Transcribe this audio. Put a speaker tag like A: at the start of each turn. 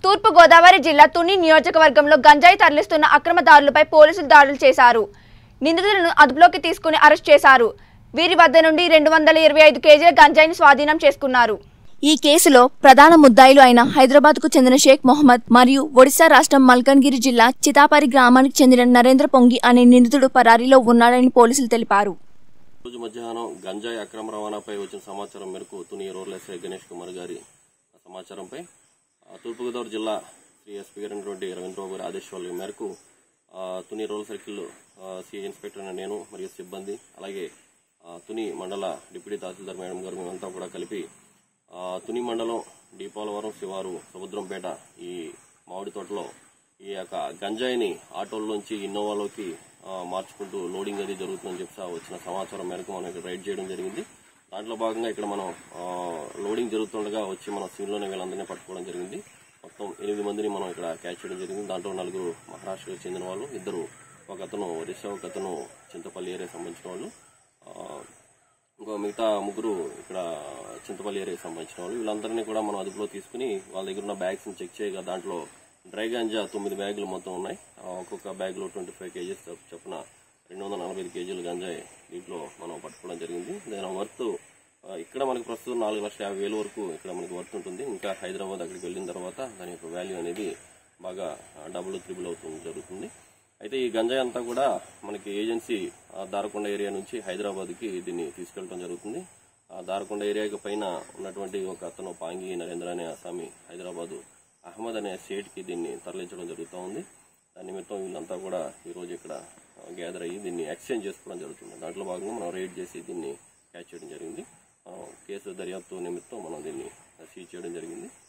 A: తూర్పు గోదావరి జిల్లా తుని నియోజకవర్గంలో గంజాయి తరలిస్తున్న అక్రమదారులపై పోలీసులు దాడులు చేశారు. నిందితులను అదుపులోకి తీసుకుని అరెస్ట్ చేశారు. వీరి వద్ద నుండి 225 కేజీల గంజాయిని స్వాధీనం చేసుకున్నారు. ఈ కేసులో ప్రధాన ముద్దాయిలు అయిన హైదరాబాద్కు చెందిన షేక్ మొహమ్మద్ మరియు ఒడిశా రాష్ట్రం మల్కన్గిరి జిల్లా చితాపరి గ్రామానికి చెందిన నరేంద్ర పొంగి అనే నిందితుడు పరారీలో ఉన్నాడని పోలీసులు తెలిపారు.
B: రోజు మధ్యాహ్నం గంజాయి అక్రమ రవాణాపై వచ్చిన సమాచారం మేరకు తుని రూరల్ ఎస్ఐ గణేష్ కుమార్ గారి సమాచారంపై తూర్పుగోదావరి జిల్లా శ్రీ ఎస్పీ గారి రవీంద్రబాబు గారి ఆదేశాల మేరకు Tuni rural circle CI inspector నేను మరియు సిబ్బంది అలాగే తుని మండల డిప్యూటీ తహసీల్దార్ మేడం గారు మేమంతా కూడా కలిపి తుని మండలం డీపాలవరం శివారు సముద్రంపేట ఈ మామిడి తోటలో ఈ యొక్క గంజాయిని ఆటోల్లోంచి ఇన్నోవాలోకి మార్చుకుంటూ లోడింగ్ అది జరుగుతుందని చెప్పి వచ్చిన సమాచారం మేరకు మనం ఇక్కడ రైడ్ చేయడం జరిగింది. దాంట్లో భాగంగా ఇక్కడ మనం లోడింగ్ జరుగుతుండగా వచ్చి మన సీన్లోనే వీళ్ళందరినీ పట్టుకోవడం జరిగింది. మొత్తం 8 మందిని మనం ఇక్కడ క్యాచ్ చేయడం జరిగింది. దాంట్లో 4 మహారాష్ట్రకు చెందిన వాళ్ళు, 2 ఒకతను ఒడిశా, ఒకతను చింతపల్లి ఏరియాకి సంబంధించిన వాళ్ళు, ఇంకో మిగతా 3 ఇక్కడ చింతపల్లి ఏరియాకి సంబంధించిన వాళ్ళు. వీళ్ళందరినీ కూడా మనం అదుపులో తీసుకుని వాళ్ళ దగ్గర ఉన్న బ్యాగ్స్ ని చెక్ చేయగా దాంట్లో డ్రై గాంజా 9 బ్యాగులు మొత్తం ఉన్నాయి. ఒక్కొక్క బ్యాగ్ లో 25 కేజీస్ చొప్పున 245 కేజీలు గంజాయి దీంట్లో మనం పట్టుకోవడం జరిగింది. దాని వర్త్ ఇక్కడ మనకి ప్రస్తుతం 4,50,000 వరకు ఇక్కడ మనకి వర్త్ ఉంటుంది. ఇంకా హైదరాబాద్ అక్కడికి వెళ్ళిన తర్వాత దాని యొక్క వాల్యూ అనేది బాగా డబుల్ ట్రిపుల్ అవుతుంది జరుగుతుంది. అయితే ఈ గంజాయి అంతా కూడా మనకి ఏజెన్సీ దారకొండ ఏరియా నుంచి హైదరాబాద్కి దీన్ని తీసుకెళ్లడం జరుగుతుంది. దారకొండ ఏరియాకి పైన ఉన్నటువంటి ఒక అతను పాంగి నరేంద్ర అనే అసామి హైదరాబాద్ అహ్మద్ అనే స్టేట్కి దీన్ని తరలించడం జరుగుతూ ఉంది. దాని నిమిత్తం వీళ్ళంతా కూడా ఈరోజు ఇక్కడ గ్యాదర్ అయ్యి దీన్ని ఎక్స్చేంజ్ చేసుకోవడం జరుగుతుంది. దాంట్లో భాగంగా మనం రైడ్ చేసి దీన్ని క్యాచ్ చేయడం జరిగింది. కేసు దర్యాప్తు నిమిత్తం మనం దీన్ని సీజ్ చేయడం జరిగింది.